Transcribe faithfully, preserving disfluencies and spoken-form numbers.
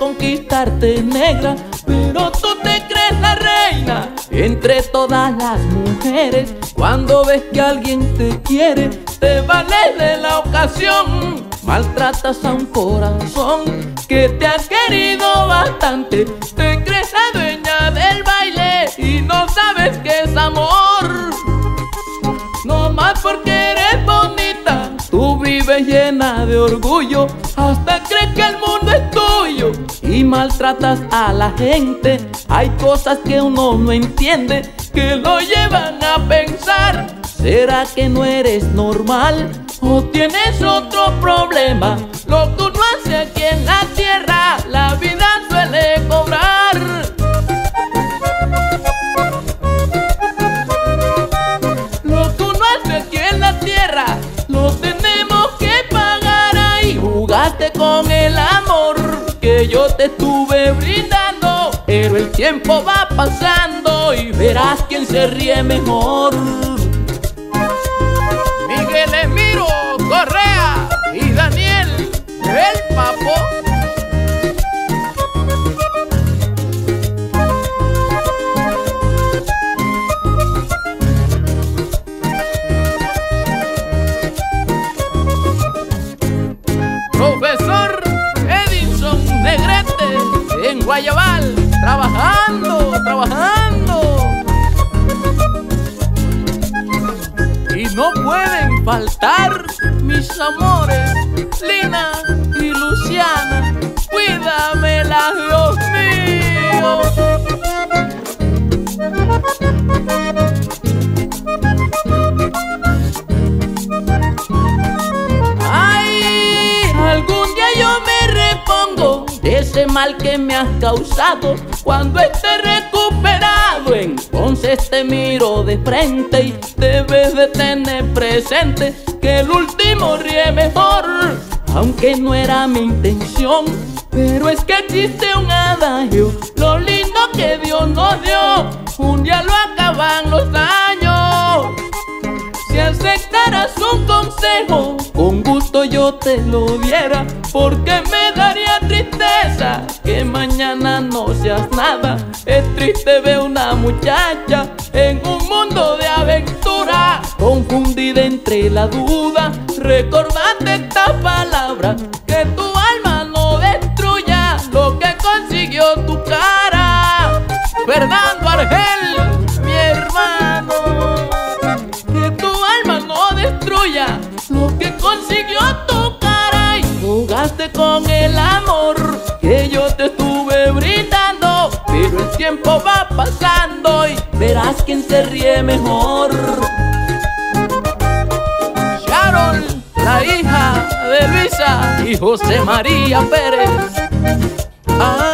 conquistarte, negra, pero tú te crees la reina entre todas las mujeres. Cuando ves que alguien te quiere, te vales de la ocasión. Maltratas a un corazón que te ha querido bastante. Te crees la dueña del baile y no sabes que es amor. No más porque eres bonita, tú vives llena de orgullo. Hasta crees que el mundo es tuyo y maltratas a la gente. Hay cosas que uno no entiende que lo llevan a pensar: ¿será que no eres normal o tienes otro problema? Lo que uno hace aquí en la tierra, la vida suele cobrar. Lo que uno hace aquí en la tierra, lo tenemos que pagar ahí. Jugaste con el amor que yo te estuve brindando, pero el tiempo va pasando y verás quién se ríe mejor. Miguel Emiro Correa y Daniel el Papo. Profesor Edinson Negrete en Guayabal, trabajando, trabajando. Y no pueden faltar mis amores, Lina y Luciana. Cuídamela, Dios mío. Ay, algún día yo me repongo de ese mal que me has causado. Cuando esté recuperado, entonces te miro de frente y debes de tener presente que el último ríe mejor. Aunque no era mi intención, pero es que existe un adagio: lo lindo que Dios nos dio, un día lo acaban los años. Si aceptaras un consejo, con gusto yo te lo diera, porque me daría tristeza que mañana no seas nada. Es triste ver una muchacha en un mundo de aventura, confundida entre la duda. Recordate esta palabra: que tu alma no destruya lo que consiguió tu cara. Fernando Argel, mi hermano, que tu alma no destruya lo que consiguió tu cara. Y jugaste con el amor que yo te estuve brindando, pero el tiempo va pasando y verás quién se ríe mejor. Sharon, la hija de Luisa y José María Pérez. Ah.